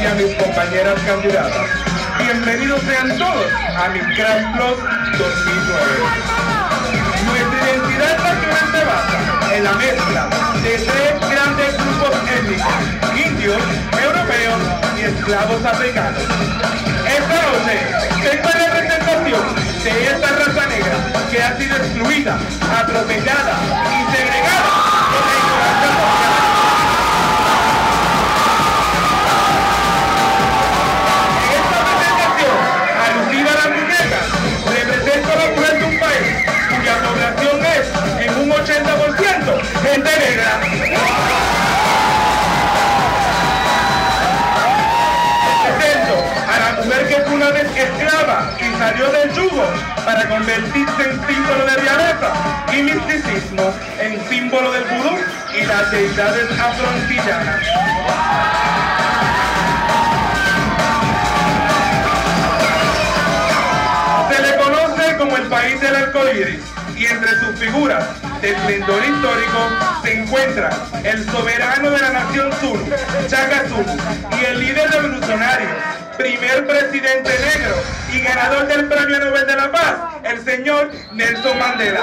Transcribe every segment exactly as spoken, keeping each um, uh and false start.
a mis compañeras candidatas. Bienvenidos sean todos a mi Crash Plus dos mil nueve. Nuestra identidad nacional se basa en la mezcla de tres grandes grupos étnicos, indios, europeos y esclavos africanos. Esta noche tengo la representación de esta raza negra que ha sido excluida, atropellada y segregada por la ignorancia social. Esta presentación, alusiva a las muñecas, representa a la mujer de un país cuya población es en un ochenta por ciento gente negra. Mujer que fue una vez esclava y salió del yugo para convertirse en símbolo de realeza y misticismo, en símbolo del vudú y las deidades afroantillanas. Se le conoce como el país del arcoíris y entre sus figuras de esplendor histórico se encuentra el soberano de la nación Zulu, Shaka Zulu, y el líder revolucionario, primer presidente negro y ganador del Premio Nobel de la Paz, el señor Nelson Mandela.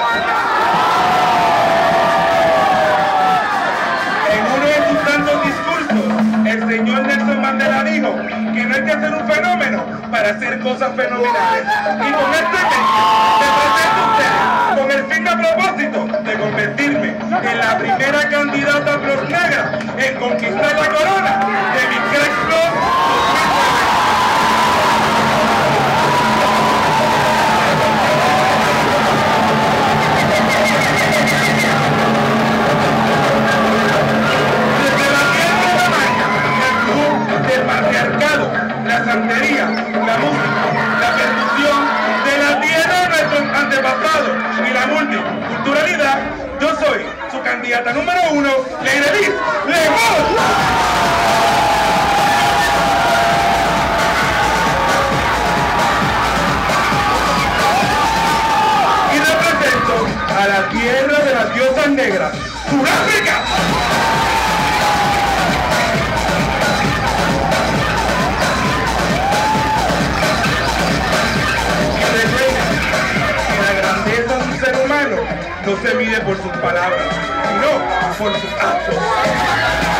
En uno de sus tantos discursos, el señor Nelson Mandela dijo que no hay que ser un fenómeno para hacer cosas fenomenales. Y con este ejemplo, me presento a ustedes con el fin de propósito de convertirme en la primera candidata flor negra en conquistar la corona de mi Crash Plus. La santería, la música, la percusión de la tierra de nuestros antepasados y la multiculturalidad, yo soy su candidata número uno, Leirelis Lemos. Y represento a la tierra de las diosas negras, Sudáfrica. No se mide por sus palabras, sino por sus actos.